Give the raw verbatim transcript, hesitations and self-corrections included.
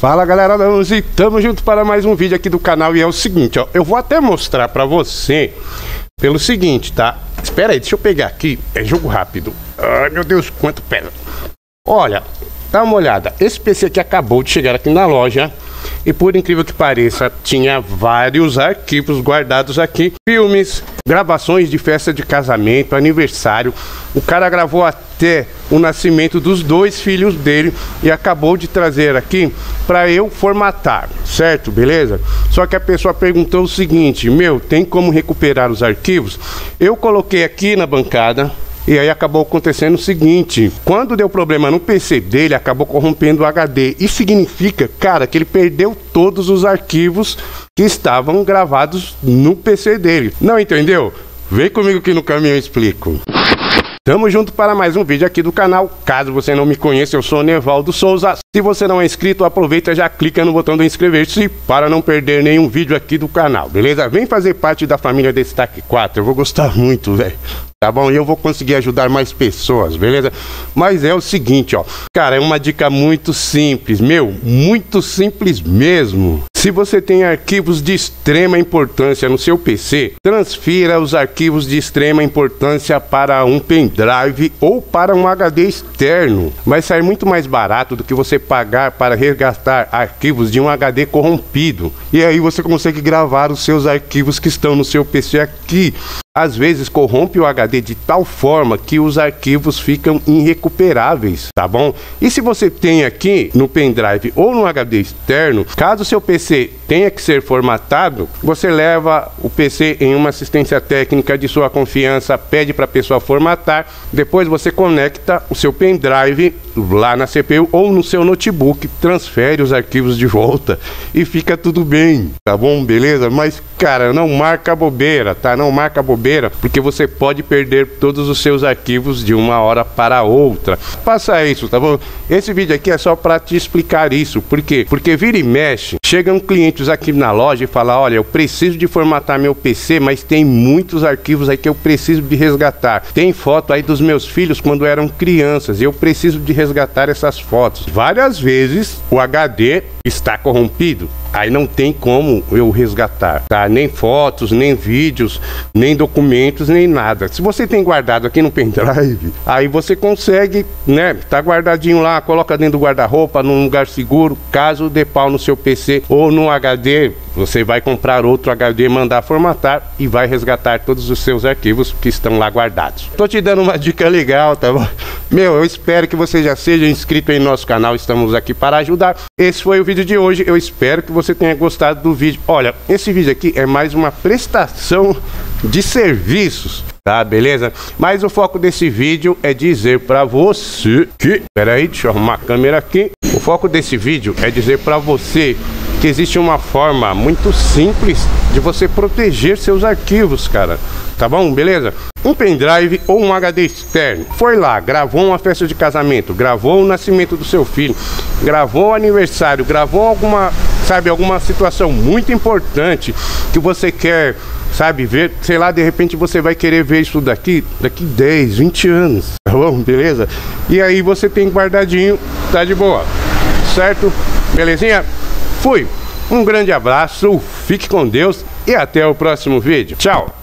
Fala galera da Uzi, tamo junto para mais um vídeo aqui do canal. E é o seguinte, ó, eu vou até mostrar pra você pelo seguinte, tá? Espera aí, deixa eu pegar aqui, é jogo rápido. Ai meu Deus, quanto pesa. Olha, dá uma olhada, esse P C aqui acabou de chegar aqui na loja. E por incrível que pareça, tinha vários arquivos guardados aqui. Filmes, gravações de festa de casamento, aniversário. O cara gravou até o nascimento dos dois filhos dele e acabou de trazer aqui para eu formatar, certo? Beleza? Só que a pessoa perguntou o seguinte: meu, tem como recuperar os arquivos? Eu coloquei aqui na bancada. E aí acabou acontecendo o seguinte: quando deu problema no P C dele, acabou corrompendo o H D. Isso significa, cara, que ele perdeu todos os arquivos que estavam gravados no P C dele. Não entendeu? Vem comigo que no caminho eu explico. Tamo junto para mais um vídeo aqui do canal. Caso você não me conheça, eu sou Nevaldo Souza. Se você não é inscrito, aproveita e já clica no botão do inscrever-se para não perder nenhum vídeo aqui do canal, beleza? Vem fazer parte da família Destaque quatro, eu vou gostar muito, velho. Tá bom? E eu vou conseguir ajudar mais pessoas, beleza? Mas é o seguinte, ó. Cara, é uma dica muito simples, meu. Muito simples mesmo. Se você tem arquivos de extrema importância no seu P C, transfira os arquivos de extrema importância para um pendrive ou para um H D externo. Vai sair muito mais barato do que você pagar para resgatar arquivos de um H D corrompido. E aí você consegue gravar os seus arquivos que estão no seu P C aqui. Às vezes corrompe o H D de tal forma que os arquivos ficam irrecuperáveis, tá bom? E se você tem aqui no pendrive ou no H D externo, caso o seu P C tenha que ser formatado, você leva o P C em uma assistência técnica de sua confiança, pede para a pessoa formatar, depois você conecta o seu pendrive lá na C P U ou no seu notebook, transfere os arquivos de volta e fica tudo bem, tá bom? Beleza? Mas, cara, não marca bobeira, tá? Não marca bobeira, porque você pode perder todos os seus arquivos de uma hora para outra. Faça isso, tá bom? Esse vídeo aqui é só para te explicar isso. Por quê? Porque vira e mexe, chegam clientes aqui na loja e falam: olha, eu preciso de formatar meu P C, mas tem muitos arquivos aí que eu preciso de resgatar. Tem foto aí dos meus filhos quando eram crianças e eu preciso de resgatar essas fotos. Várias vezes o H D está corrompido, aí não tem como eu resgatar, tá? Nem fotos, nem vídeos, nem documentos, nem nada. Se você tem guardado aqui no pendrive, aí você consegue, né? Tá guardadinho lá, coloca dentro do guarda-roupa, num lugar seguro. Caso dê pau no seu P C ou no H D, você vai comprar outro H D, mandar formatar e vai resgatar todos os seus arquivos que estão lá guardados. Tô te dando uma dica legal, tá bom? Meu, eu espero que você já seja inscrito em nosso canal, estamos aqui para ajudar. Esse foi o vídeo de hoje, eu espero que você tenha gostado do vídeo. Olha, esse vídeo aqui é mais uma prestação de serviços, tá? Beleza? Mas o foco desse vídeo é dizer pra você que... Pera aí, deixa eu arrumar a câmera aqui. O foco desse vídeo é dizer pra você que existe uma forma muito simples de você proteger seus arquivos, cara. Tá bom? Beleza? Um pendrive ou um H D externo. Foi lá, gravou uma festa de casamento, gravou o nascimento do seu filho, gravou o aniversário, gravou alguma, sabe, alguma situação muito importante que você quer, sabe, ver, sei lá, de repente você vai querer ver isso daqui, daqui dez, vinte anos, tá bom? Beleza? E aí você tem guardadinho, tá de boa, certo? Belezinha? Fui! Um grande abraço, fique com Deus e até o próximo vídeo. Tchau!